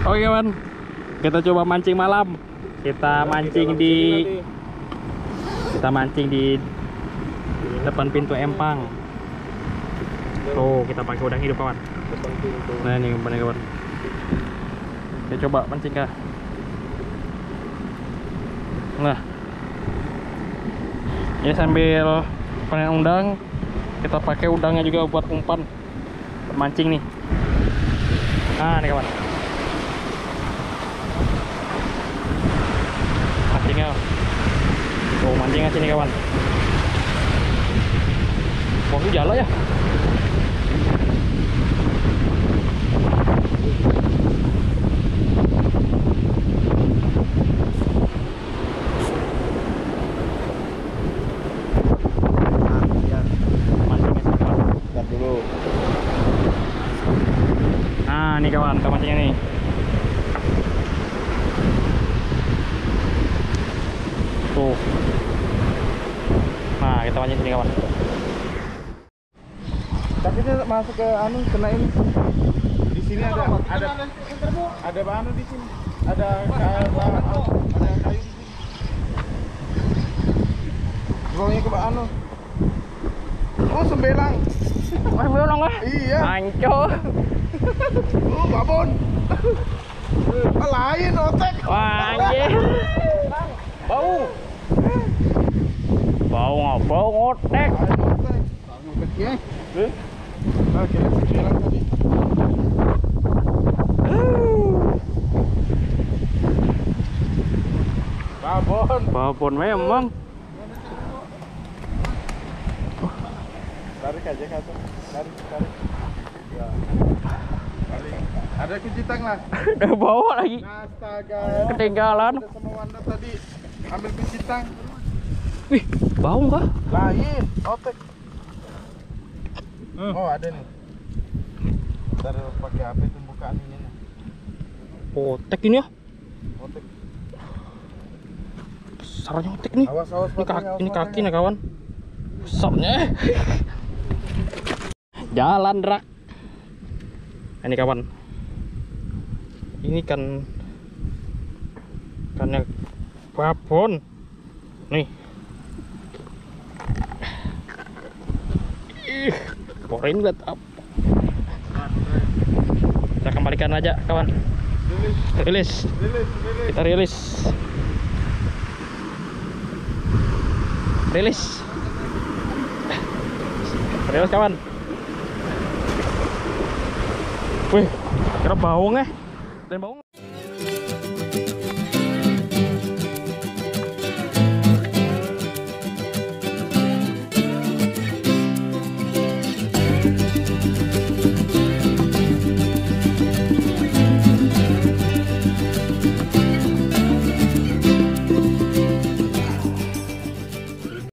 Oke kawan, kita coba mancing malam. Kita mancing di depan pintu empang. Tuh, kita pakai udang hidup kawan. Nah ini umpannya kawan. Kita coba mancing kah. Nah, ini sambil panen udang, kita pakai udangnya juga buat umpan, buat mancing nih. Nah ini kawan. Mancingnya. Tuh mancingnya sini kawan. Wah ini jalan ya. Nah ini kawan, kita mancingnya nih. Tuh. Nah kita mancing sini kawan. Takutnya masuk ke anu kena ini. Di sini ada anu di sini. Ada kayu di sini. Rolnya ke anu. Oh sembelang. Wah belum lah. Iya. Hancur. Babon. Lain otek. Wah anjir. Bau. Bau ngobau ngotek. Ya. Oke, sembelang tadi. Babon. Babon memang. Tarik aja ke atas. Tarik. Ya. Tarik. Ada kunci tang lah. Udah bawa lagi. Astaga. Ketinggalan. Ada sama Wanda tadi. Ambil kunci tang. Wih, bau kah? Lain, otek. Oh, ada nih. Ntar pakai apa itu bukaan ini. Otek ini ya. Otek. Besarnya otek nih. Awas Ini kaki nih kawan. Besarnya. Jalan rak. Ini kawan. Ini kannya babon. Nih. Porin buat apa? Kita kembalikan aja kawan. Rilis. Kita rilis. Rilis kawan. Wih, kira baung dan baung.